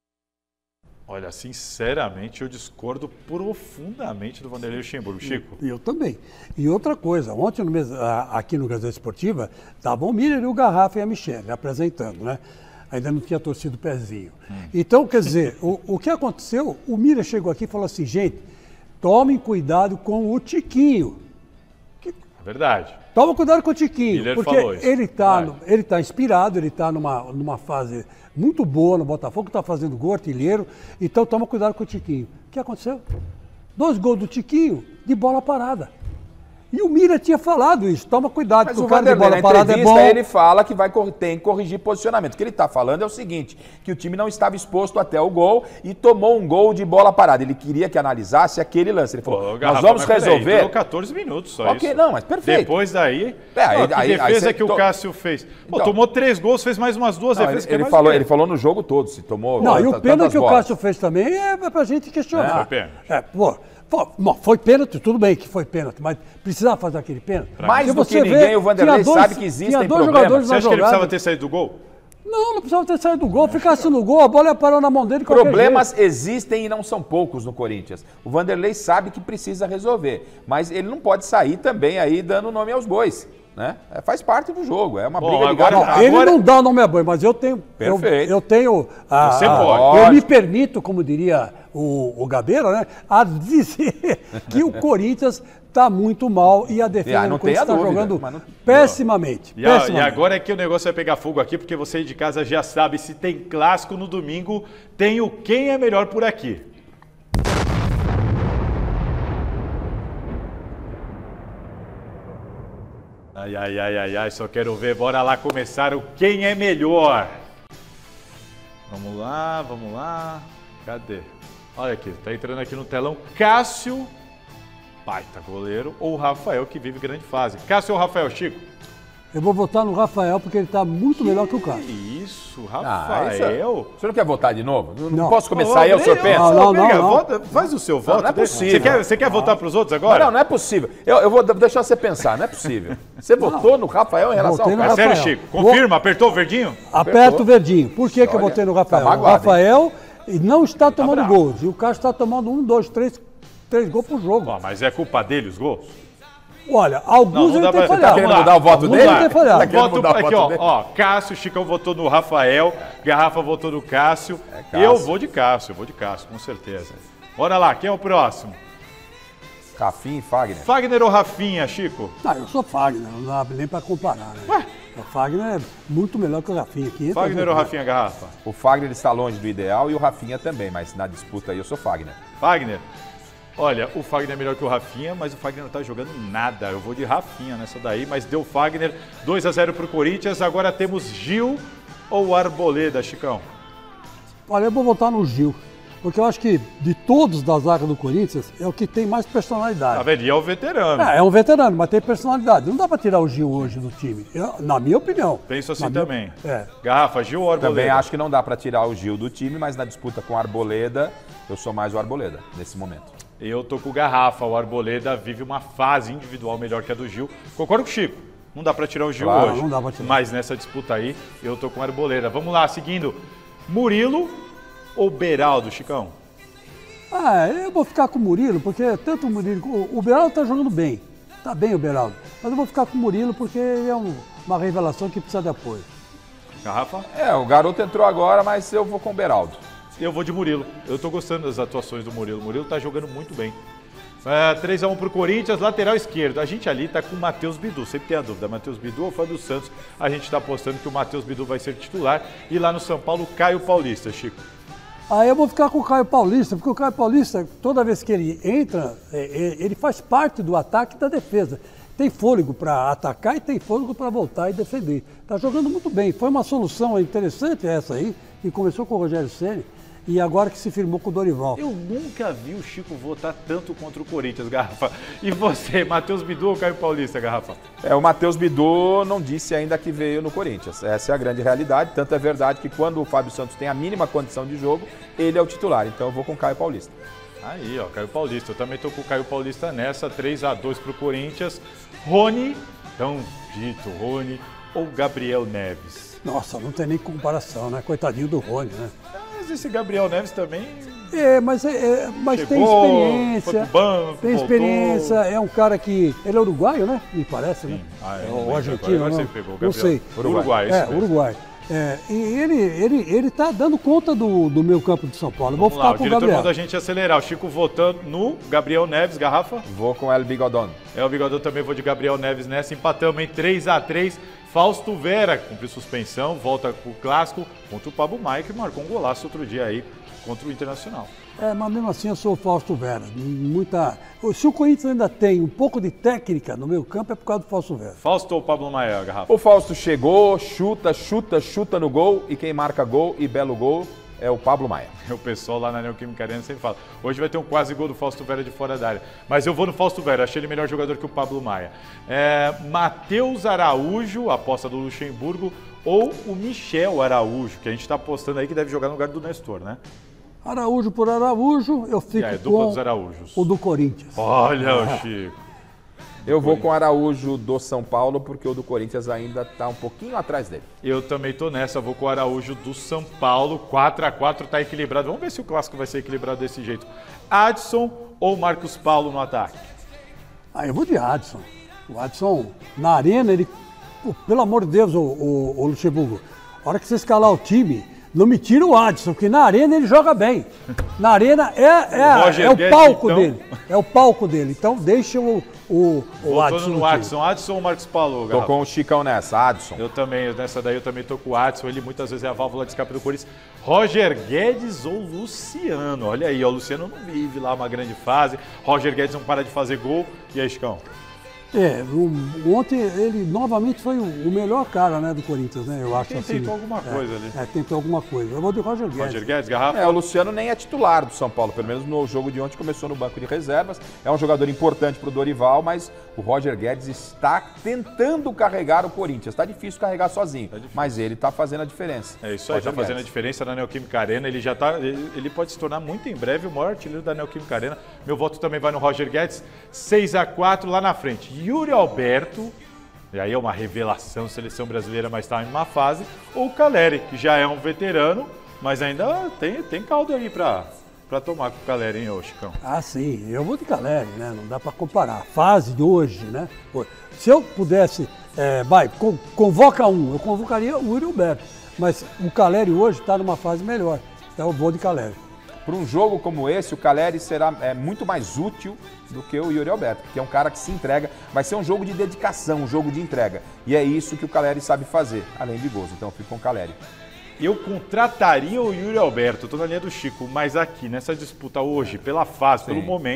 Olha, sinceramente, eu discordo profundamente do Vanderlei Luxemburgo. Chico? Eu também. E outra coisa, ontem aqui no Gazeta Esportiva, estavam o Miller e o Garrafa e a Michele apresentando, né? Ainda não tinha torcido o pezinho. Então, quer dizer, o que aconteceu, o Miller chegou aqui e falou assim, gente, tomem cuidado com o Tiquinho. Verdade. Toma cuidado com o Tiquinho, Miller porque falou isso. ele está inspirado, ele está numa fase muito boa no Botafogo, está fazendo gol, artilheiro, então toma cuidado com o Tiquinho. O que aconteceu? 2 gols do Tiquinho de bola parada. E o Mira tinha falado isso, toma cuidado, Mas porque o o cara de Vanderlei, bola na parada é entrevista, bom. ele fala que tem que corrigir posicionamento. O que ele está falando é o seguinte, que o time não estava exposto até o gol e tomou um gol de bola parada. Ele queria que analisasse aquele lance. Ele falou, nós vamos resolver... Durou 14 minutos só Ok, isso. não, mas perfeito. Depois daí... aí defesa você que o Cássio fez. Pô, Então, tomou 3 gols, fez mais umas 2 não, defesas. ele falou no jogo todo, se tomou... Não, e o pênalti tantas que o bolas. Cássio fez também é pra gente questionar. Foi pênalti. Foi pênalti, tudo bem que foi pênalti, mas precisava fazer aquele pênalti. Mais Porque do que você ninguém, vê, o Vanderlei tinha sabe que existem tinha 2 problemas. jogadores Você na acha que ele jogada. precisava ter saído do gol? Não precisava ter saído do gol. Ficasse no gol, a bola ia parar na mão dele de qualquer Problemas jeito. existem e não são poucos no Corinthians. O Vanderlei sabe que precisa resolver, mas ele não pode sair também aí dando nome aos bois, né? Faz parte do jogo, é uma Bom, briga de agora- gato. Ele não dá o nome a boi, mas eu tenho. Perfeito. Eu tenho. Você pode. Eu me Lógico. permito, como diria o Gabeira, né? A dizer que o Corinthians está muito mal e a defesa não do Corinthians tenha está dúvida, jogando mas não- pessimamente. E pessimamente. agora é que o negócio vai pegar fogo aqui, porque você aí de casa já sabe, se tem clássico no domingo, tem o Quem é Melhor por aqui. Ai, só quero ver, bora lá começar o Quem é Melhor. Vamos lá, cadê? Olha aqui, tá entrando aqui no telão Cássio, baita goleiro, ou o Rafael, que vive grande fase. Cássio ou Rafael, Chico? Eu vou votar no Rafael porque ele está muito melhor que o Cássio. Isso, Isso- Rafael. O senhor não quer votar de novo? Não Não. posso começar aí, o senhor pensa? Não. Vota, faz o seu voto. não é possível. Você quer votar para os outros agora? Não é possível. Eu vou deixar você pensar, não é possível. Você votou no Rafael em relação Votei ao no É Cássio? sério, Rafael. Chico? Confirma, apertou o verdinho? Aperta o verdinho. Por que eu Olha, votei no tá Rafael? magoado, O Rafael não está tomando bravo. gols. E o Cássio está tomando 1, 2, 3 gols por jogo. Ó, mas é culpa dele os gols? Olha, alguns Não ele dá tem pra- falhado. querendo mudar o voto Alguns dele? ele tem falhado. Tá querendo Voto mudar o aqui, voto dele? ó, Cássio, Chicão votou no Rafael, Garrafa votou no Cássio. Cássio. Eu vou de Cássio, com certeza. Bora lá, quem é o próximo? Rafinha e Fagner. Fagner ou Rafinha, Chico? Eu sou Fagner, não dá nem para comparar. Né? O Fagner é muito melhor que o Rafinha. Fagner ou Rafinha, Garrafa? O Fagner está longe do ideal e o Rafinha também, mas na disputa aí eu sou Fagner. Fagner. Olha, o Fagner é melhor que o Rafinha, mas o Fagner não tá jogando nada. Eu vou de Rafinha nessa daí, mas deu Fagner 2-0 pro Corinthians. Agora temos Gil ou Arboleda, Chicão? Olha, eu vou votar no Gil. Porque eu acho que de todos da zaga do Corinthians é o que tem mais personalidade. Tá vendo? E é o veterano. É um veterano, mas tem personalidade. Não dá pra tirar o Gil hoje do time, na minha opinião. Penso assim também. É. Garrafa, Gil ou Arboleda? Também acho que não dá para tirar o Gil do time, mas na disputa com o Arboleda, eu sou mais o Arboleda nesse momento. Eu tô com o Garrafa. O Arboleda vive uma fase individual melhor que a do Gil. Concordo com o Chico. Não dá pra tirar o Gil Claro, hoje. não dá pra tirar. Mas nessa disputa aí, eu tô com o Arboleda. Vamos lá, seguindo. Murilo ou Beraldo, Chicão? Eu vou ficar com o Murilo, porque tanto o Murilo... O Beraldo tá jogando bem. Tá bem o Beraldo. Mas eu vou ficar com o Murilo porque ele é uma revelação que precisa de apoio. Garrafa? O garoto entrou agora, mas eu vou com o Beraldo. Eu vou de Murilo. Eu tô gostando das atuações do Murilo. O Murilo tá jogando muito bem. 3-1 pro Corinthians, lateral esquerdo. A gente ali tá com o Matheus Bidu. Sempre tem a dúvida, Matheus Bidu ou Fábio Santos? A gente tá apostando que o Matheus Bidu vai ser titular. E lá no São Paulo, Caio Paulista, Chico. Eu vou ficar com o Caio Paulista, porque o Caio Paulista, toda vez que ele entra, ele faz parte do ataque e da defesa. Tem fôlego para atacar e tem fôlego para voltar e defender. Tá jogando muito bem. Foi uma solução interessante essa aí, que começou com o Rogério Ceni e agora que se firmou com o Dorival. Eu nunca vi o Chico votar tanto contra o Corinthians, Garrafa. E você, Matheus Bidu ou Caio Paulista, Garrafa? O Matheus Bidu não disse ainda que veio no Corinthians. Essa é a grande realidade. Tanto é verdade que quando o Fábio Santos tem a mínima condição de jogo, ele é o titular. Então eu vou com o Caio Paulista. Aí, ó, Caio Paulista. Eu também tô com o Caio Paulista nessa. 3-2 pro Corinthians. Rony, tão dito, Rony ou Gabriel Neves? Nossa, não tem nem comparação, né? Coitadinho do Rony, né? Mas esse Gabriel Neves também... Mas Chegou, tem experiência. Foi pro banco, tem experiência, é um cara que... Ele é uruguaio, né? Me parece, né? Ou argentino, agora não, você pegou, não sei. Uruguai. Uruguai. E ele tá dando conta do meio campo de São Paulo. Vou ficar com o Gabriel. Manda a gente acelerar. O Chico votando no Gabriel Neves, Garrafa? Vou com El Bigodon. O Bigodon também, vou de Gabriel Neves nessa. Empatamos em 3-3. Fausto Vera cumpriu suspensão, volta pro clássico contra o Pablo Maia, que marcou um golaço outro dia aí contra o Internacional. Mas mesmo assim eu sou o Fausto Vera. Se o Corinthians ainda tem um pouco de técnica no meio campo, é por causa do Fausto Vera. Fausto ou Pablo Maia, Garrafa? O Fausto chegou, chuta no gol, e quem marca gol e belo gol é o Pablo Maia. O pessoal lá na Neoquímica Arena sempre fala. Hoje vai ter um quase gol do Fausto Vera de fora da área. Mas eu vou no Fausto Vera, achei ele melhor jogador que o Pablo Maia. Matheus Araújo, aposta do Luxemburgo, ou o Michel Araújo, que a gente está apostando aí que deve jogar no lugar do Nestor, né? Araújo por Araújo, eu fico dupla dos Araújos. O do Corinthians. Olha o Chico. Eu vou com o Araújo do São Paulo, porque o do Corinthians ainda está um pouquinho atrás dele. Eu também tô nessa, vou com o Araújo do São Paulo. 4-4, tá equilibrado. Vamos ver se o clássico vai ser equilibrado desse jeito. Adson ou Marcos Paulo no ataque? Eu vou de Adson. O Adson, na arena, ele... Pelo amor de Deus, o Luxemburgo, a hora que você escalar o time, não me tira o Adson, porque na arena ele joga bem. Na arena é o palco dele. É o palco dele. Então deixa o Adson. No Adson. Adson ou Marcos Paulo? Tô com o Chicão nessa, Adson. Eu também, nessa daí eu também tô com o Adson. Ele muitas vezes é a válvula de escape do Corinthians. Roger Guedes ou Luciano? Olha aí, o Luciano não vive lá uma grande fase. Roger Guedes não para de fazer gol. E aí, Chicão? Ontem ele novamente foi o melhor cara, né, do Corinthians, né? Eu acho assim. Tentou alguma coisa ali. Tentou alguma coisa. Eu vou de Roger Guedes. Roger Guedes, Garrafa? O Luciano nem é titular do São Paulo, pelo menos no jogo de ontem começou no banco de reservas. É um jogador importante para o Dorival, mas o Roger Guedes está tentando carregar o Corinthians. Está difícil carregar sozinho, mas ele está fazendo a diferença. É isso aí, está fazendo a diferença na Neoquímica Arena. Ele pode se tornar muito em breve o maior artilheiro da Neoquímica Arena. Meu voto também vai no Roger Guedes. 6-4 lá na frente. Yuri Alberto, e aí é uma revelação, seleção brasileira, mas está em uma fase, ou o Caleri, que já é um veterano, mas ainda tem caldo aí para tomar com o Caleri, hein, ô Chicão? Sim, eu vou de Caleri, né? Não dá para comparar. A fase de hoje, né? Se eu pudesse, convoca eu convocaria o Yuri Alberto, mas o Caleri hoje está numa fase melhor, então eu vou de Caleri. Para um jogo como esse, o Caleri será muito mais útil do que o Yuri Alberto, que é um cara que se entrega. Vai ser um jogo de dedicação, um jogo de entrega. E é isso que o Caleri sabe fazer, além de gols. Então eu fico com o Caleri. Eu contrataria o Yuri Alberto, estou na linha do Chico, mas aqui nessa disputa hoje, pela fase, pelo momento,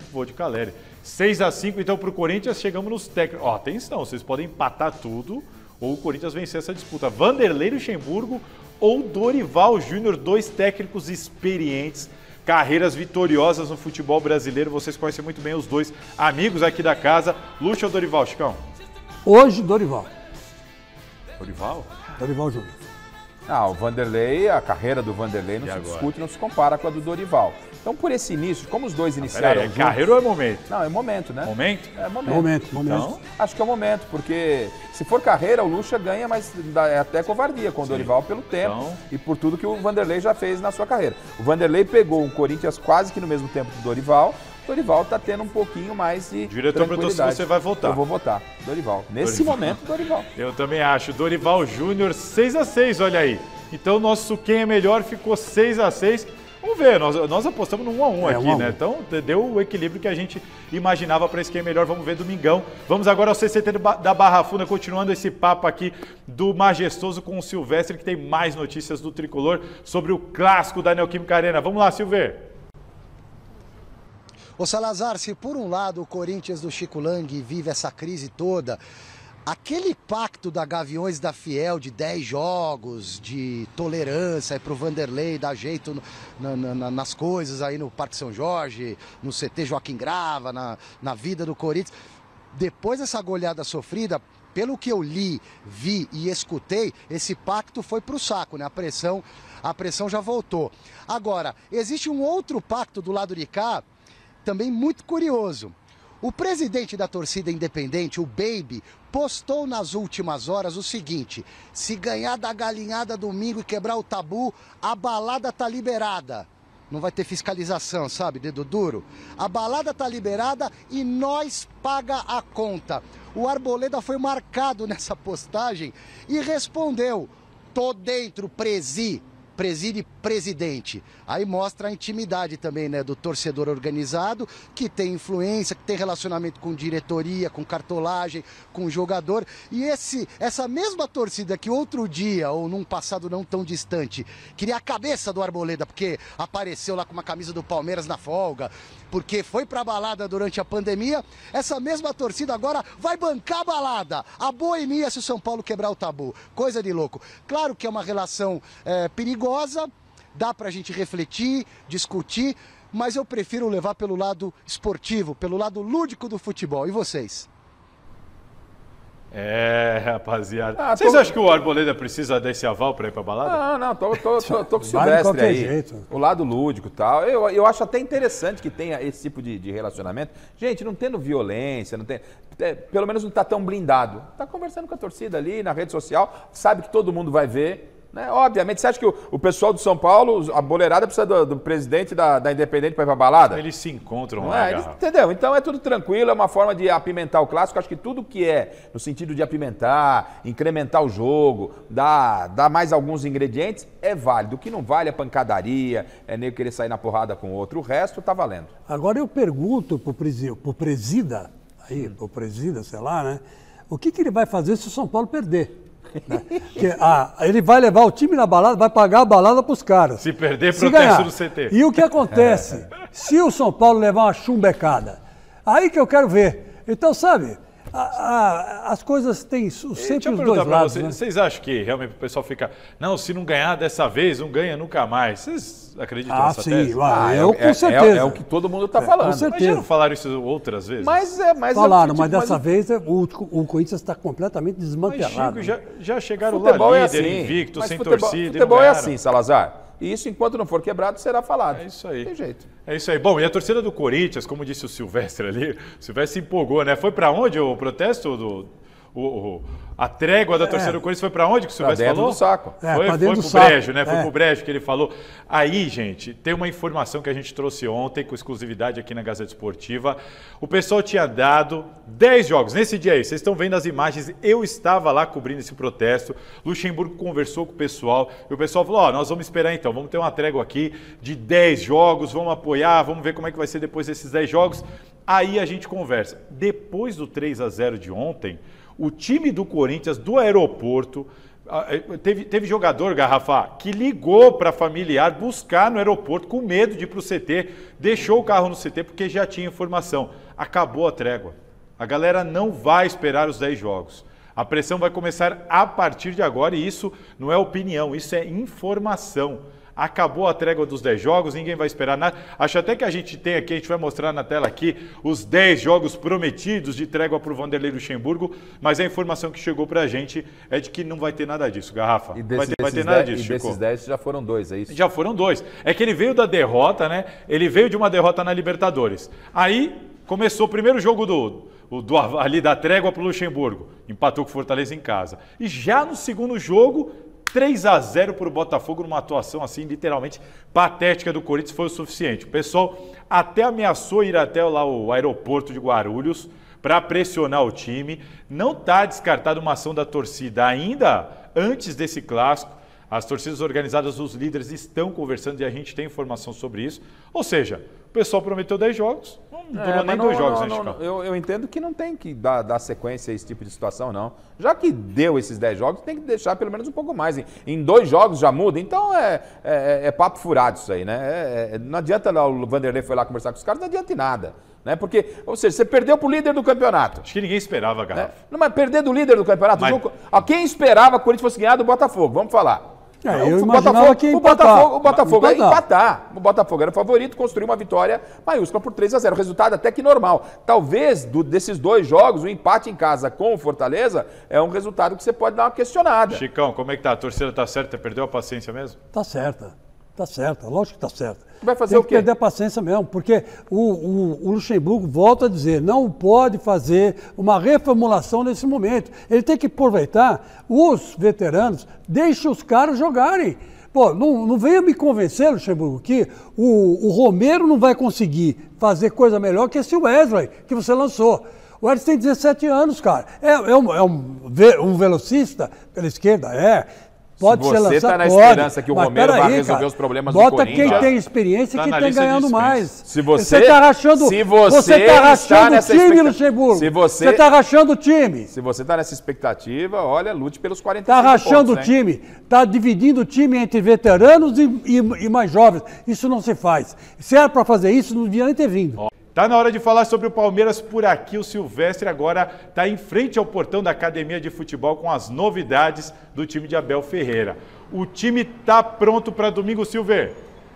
vou de Caleri. 6-5, então, para o Corinthians, chegamos nos técnicos. Ó, atenção, vocês podem empatar tudo ou o Corinthians vencer essa disputa. Vanderlei Luxemburgo ou Dorival Júnior, 2 técnicos experientes, carreiras vitoriosas no futebol brasileiro. Vocês conhecem muito bem os dois amigos aqui da casa. Luxa ou Dorival, Chicão? Hoje, Dorival. Dorival? Dorival Júnior. O Vanderlei, a carreira do Vanderlei não se discute, não se compara com a do Dorival. Então, por esse início, como os dois iniciaram juntos... carreira ou é momento? Não, é momento, né? Momento? É momento. Momento. Então, acho que é o momento, porque se for carreira, o Lucha ganha, mas é até covardia com o Dorival pelo tempo e por tudo que o Vanderlei já fez na sua carreira. O Vanderlei pegou o Corinthians quase que no mesmo tempo do Dorival. O Dorival tá tendo um pouquinho mais de diretor para torcida, você vai votar. Eu vou votar, Dorival. Nesse momento, Dorival. Eu também acho. Dorival Júnior, 6-6, olha aí. Então, o nosso quem é melhor ficou 6-6. Vamos ver, nós apostamos no 1-1 aqui, né? Então, deu o equilíbrio que a gente imaginava para esse quem é melhor. Vamos ver domingão. Vamos agora ao CCT da Barra Funda, continuando esse papo aqui do Majestoso com o Silvestre, que tem mais notícias do Tricolor sobre o clássico da Neoquímica Arena. Vamos lá, Silver. Ô Salazar, se por um lado o Corinthians do Chico Lang vive essa crise toda, aquele pacto da Gaviões da Fiel de 10 jogos, de tolerância para o Vanderlei dar jeito nas coisas aí no Parque São Jorge, no CT Joaquim Grava, na vida do Corinthians, depois dessa goleada sofrida, pelo que eu li, vi e escutei, esse pacto foi para o saco, né? A pressão já voltou. Agora, existe um outro pacto do lado de cá, também muito curioso. O presidente da torcida independente, o Baby, postou nas últimas horas o seguinte: se ganhar da galinhada domingo e quebrar o tabu, a balada tá liberada. Não vai ter fiscalização, sabe, dedo duro? A balada tá liberada e nós paga a conta. O Arboleda foi marcado nessa postagem e respondeu: tô dentro, preside presidente. Aí mostra a intimidade também, né, do torcedor organizado, que tem influência, que tem relacionamento com diretoria, com cartolagem, com jogador. E essa mesma torcida que outro dia, ou num passado não tão distante, queria a cabeça do Arboleda, porque apareceu lá com uma camisa do Palmeiras na folga, porque foi pra balada durante a pandemia, essa mesma torcida agora vai bancar a balada, a boemia, se o São Paulo quebrar o tabu. Coisa de louco. Claro que é uma relação perigosa, dá pra gente refletir, discutir, mas eu prefiro levar pelo lado esportivo, pelo lado lúdico do futebol. E vocês? Rapaziada. Vocês acham que o Arboleda precisa desse aval pra ir pra balada? Não, tô com o Silvestre aí. Jeito. O lado lúdico e tal. Eu acho até interessante que tenha esse tipo de relacionamento. Gente, não tendo violência, não tem, pelo menos não tá tão blindado. Tá conversando com a torcida ali na rede social, sabe que todo mundo vai ver. Né? Obviamente, você acha que o pessoal do São Paulo, a boleirada precisa do presidente da Independente para ir pra balada? Eles se encontram lá, entendeu? Então é tudo tranquilo, é uma forma de apimentar o clássico. Acho que tudo que é no sentido de apimentar, incrementar o jogo, dar mais alguns ingredientes, é válido. O que não vale é pancadaria, é nem querer sair na porrada com o outro. O resto tá valendo. Agora eu pergunto pro presida, sei lá, né? O que ele vai fazer se o São Paulo perder? Né? Ele vai levar o time na balada, vai pagar a balada para os caras. Se perder, protesto do CT. E o que acontece? Se o São Paulo levar uma chumbecada, aí que eu quero ver. Então, sabe, as coisas têm sempre os dois lados. Vocês acham que realmente o pessoal fica, não, se não ganhar dessa vez, não ganha nunca mais? Vocês acreditam nessa tese? Eu com certeza. É o que todo mundo está falando. Com certeza. Mas já não falaram isso outras vezes? Falaram, mas dessa vez o Corinthians está completamente desmantelado. Mas, Chico, já chegaram lá líder, invicto, sem torcida. Futebol é assim, Salazar. E isso, enquanto não for quebrado, será falado. É isso aí. Tem jeito. É isso aí. Bom, e a torcida do Corinthians, como disse o Silvestre ali, o Silvestre se empolgou, né? Foi pra onde o protesto a trégua da torcida do Corinthians foi pra onde que o Silvestre falou? Do saco. Foi pro brejo, né? Foi pro brejo que ele falou. Aí, gente, tem uma informação que a gente trouxe ontem com exclusividade aqui na Gazeta Esportiva. O pessoal tinha dado 10 jogos. Nesse dia aí, vocês estão vendo as imagens, eu estava lá cobrindo esse protesto. Luxemburgo conversou com o pessoal e o pessoal falou, nós vamos esperar então, vamos ter uma trégua aqui de 10 jogos, vamos apoiar, vamos ver como é que vai ser depois desses 10 jogos. Aí a gente conversa. Depois do 3-0 de ontem, o time do Corinthians, do aeroporto, Teve jogador, Garrafa, que ligou para familiar buscar no aeroporto com medo de ir para o CT, deixou o carro no CT porque já tinha informação. Acabou a trégua. A galera não vai esperar os 10 jogos. A pressão vai começar a partir de agora e isso não é opinião, isso é informação. Acabou a trégua dos 10 jogos, ninguém vai esperar nada. Acho até que a gente tem aqui, a gente vai mostrar na tela aqui, os 10 jogos prometidos de trégua para o Vanderlei Luxemburgo, mas a informação que chegou para a gente é de que não vai ter nada disso, Garrafa. Vai ter nada disso, Chico. E desses 10 já foram 2, é isso? Já foram 2. É que ele veio da derrota, né? Ele veio de uma derrota na Libertadores. Aí começou o primeiro jogo ali da trégua para o Luxemburgo. Empatou com o Fortaleza em casa. E já no segundo jogo, 3-0 para o Botafogo, numa atuação assim, literalmente patética do Corinthians, foi o suficiente. O pessoal até ameaçou ir até lá o aeroporto de Guarulhos para pressionar o time. Não está descartada uma ação da torcida ainda antes desse clássico. As torcidas organizadas, os líderes estão conversando e a gente tem informação sobre isso. Ou seja, o pessoal prometeu 10 jogos, não durou nem 2 jogos, né, Chico? Eu entendo que não tem que dar sequência a esse tipo de situação, não. Já que deu esses 10 jogos, tem que deixar pelo menos um pouco mais. Em 2 jogos já muda, então é papo furado isso aí, né? Não adianta o Vanderlei foi lá conversar com os caras, não adianta em nada. Né? Porque, ou seja, você perdeu pro líder do campeonato. Acho que ninguém esperava, Garrafa. Não, mas perder do líder do campeonato, quem esperava que o Corinthians fosse ganhar do Botafogo? Vamos falar. Eu imaginava que o Botafogo ia empatar. O Botafogo era o favorito, construiu uma vitória maiúscula por 3-0. Resultado até que normal. Talvez desses 2 jogos, o empate em casa com o Fortaleza é um resultado que você pode dar uma questionada. Chicão, como é que tá? A torcida tá certa? Perdeu a paciência mesmo? Tá certa. Tá certa, lógico que tá certa. Vai fazer Tem o quê? que perder a paciência mesmo, porque o Luxemburgo volta a dizer, não pode fazer uma reformulação nesse momento. Ele tem que aproveitar os veteranos, deixe os caras jogarem. Pô, não venha me convencer, Luxemburgo, que o Romero não vai conseguir fazer coisa melhor que esse Wesley que você lançou. O Wesley tem 17 anos, cara. É um velocista pela esquerda, Pode ser lançado, você está na esperança que o Romero vai resolver os problemas do Corinthians. Bota quem tem experiência e quem tem ganhando mais. Se você está rachando o time, Luxemburgo. Você está rachando o time. Se você está nessa expectativa, olha, lute pelos 45 pontos. Está rachando o time. Está dividindo o time entre veteranos e mais jovens. Isso não se faz. Se era para fazer isso, não devia nem ter vindo. Tá na hora de falar sobre o Palmeiras por aqui. O Silvestre agora está em frente ao portão da Academia de Futebol com as novidades do time de Abel Ferreira. O time tá pronto para domingo, Silver?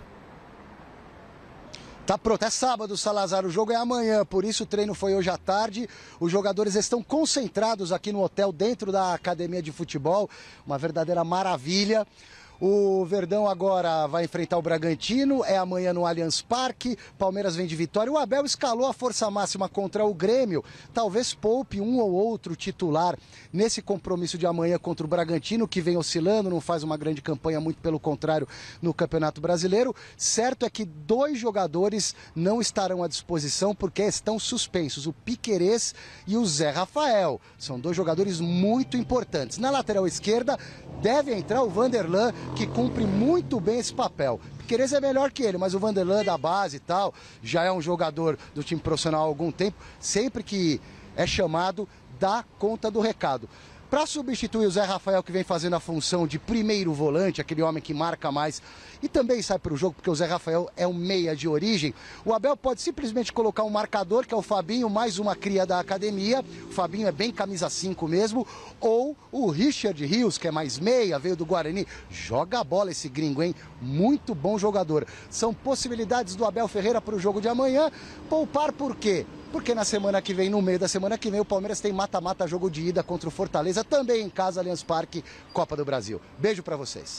Tá pronto, é sábado, Salazar, o jogo é amanhã, por isso o treino foi hoje à tarde. Os jogadores estão concentrados aqui no hotel dentro da Academia de Futebol, uma verdadeira maravilha. O Verdão agora vai enfrentar o Bragantino, é amanhã no Allianz Parque, Palmeiras vem de vitória. O Abel escalou a força máxima contra o Grêmio, talvez poupe um ou outro titular nesse compromisso de amanhã contra o Bragantino, que vem oscilando, não faz uma grande campanha, muito pelo contrário, no Campeonato Brasileiro. Certo é que 2 jogadores não estarão à disposição porque estão suspensos, o Piquerez e o Zé Rafael. São 2 jogadores muito importantes. Na lateral esquerda deve entrar o Vanderlan, que cumpre muito bem esse papel. Piquerez é melhor que ele, mas o Vanderlan da base e tal, já é um jogador do time profissional há algum tempo, sempre que é chamado, dá conta do recado. Para substituir o Zé Rafael, que vem fazendo a função de primeiro volante, aquele homem que marca mais e também sai para o jogo, porque o Zé Rafael é um meia de origem, o Abel pode simplesmente colocar um marcador, que é o Fabinho, mais uma cria da academia. O Fabinho é bem camisa 5 mesmo, ou o Richard Rios, que é mais meia, veio do Guarani. Joga a bola esse gringo, hein? Muito bom jogador. São possibilidades do Abel Ferreira para o jogo de amanhã. Poupar por quê? Porque na semana que vem, no meio da semana que vem, o Palmeiras tem mata-mata, jogo de ida contra o Fortaleza, também em casa, Allianz Parque, Copa do Brasil. Beijo pra vocês.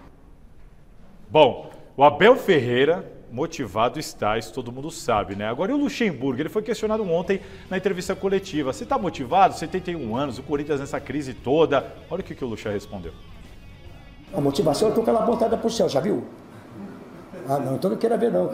Bom, o Abel Ferreira motivado está, isso todo mundo sabe, né? Agora, e o Luxemburgo, ele foi questionado ontem na entrevista coletiva. Você tá motivado? 71 anos, o Corinthians nessa crise toda. Olha o que o Luxa respondeu. A motivação é com aquela botada pro céu, já viu? Ah, não, então não quero ver não,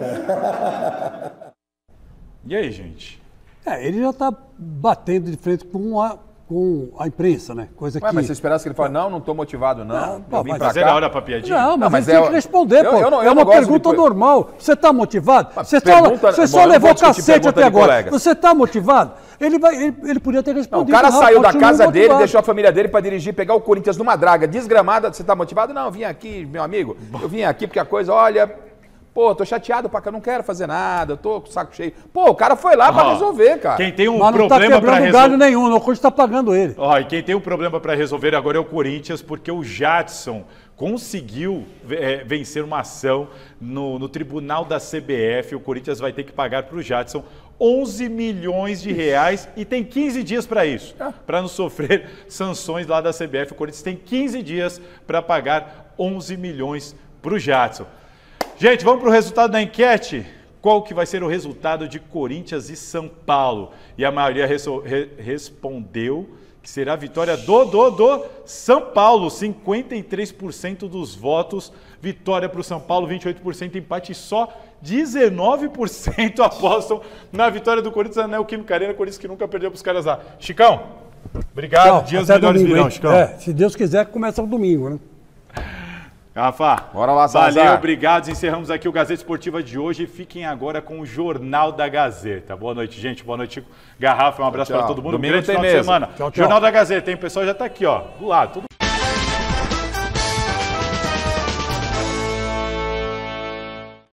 cara. E aí, gente? Ele já está batendo de frente com com a imprensa, né? Coisa que... Mas você esperasse que ele falasse, não tô motivado, não. Pô, mas era hora pra piadinha? Não, mas ele tem que responder, pô. É uma pergunta normal. Você está motivado? Você só levou cacete até agora. Você está motivado? Ele podia ter respondido. Não, o cara saiu da casa dele, deixou a família dele para dirigir, pegar o Corinthians numa draga desgramada. Você está motivado? Não, eu vim aqui, meu amigo. Eu vim aqui porque a coisa, olha... Pô, tô chateado, eu não quero fazer nada, eu tô com o saco cheio. Pô, o cara foi lá pra resolver, cara. Quem tem um mas não problema tá quebrando galho nenhum, o Corinthians tá pagando ele. Ó, e quem tem um problema para resolver agora é o Corinthians, porque o Jadson conseguiu vencer uma ação no tribunal da CBF. O Corinthians vai ter que pagar para o Jadson 11 milhões de reais e tem 15 dias para isso, para não sofrer sanções lá da CBF. O Corinthians tem 15 dias para pagar 11 milhões para o Jadson. Gente, vamos para o resultado da enquete. Qual que vai ser o resultado de Corinthians e São Paulo? E a maioria respondeu que será a vitória do São Paulo. 53% dos votos, vitória para o São Paulo, 28% empate e só 19% apostam na vitória do Corinthians na Neoquímica Arena. Corinthians que nunca perdeu para os caras lá. Chicão, obrigado. Tchau, dias melhores domingo, virão, Chicão. Se Deus quiser, começa o domingo, né? Rafa, bora lá, Salazar. Valeu, obrigado. Encerramos aqui o Gazeta Esportiva de hoje. Fiquem agora com o Jornal da Gazeta. Boa noite, gente. Boa noite, Chico. Garrafa, um abraço para todo mundo. Domingo grande tem final de semana. Tchau, tchau. Jornal da Gazeta, hein? O pessoal já está aqui, ó, do lado.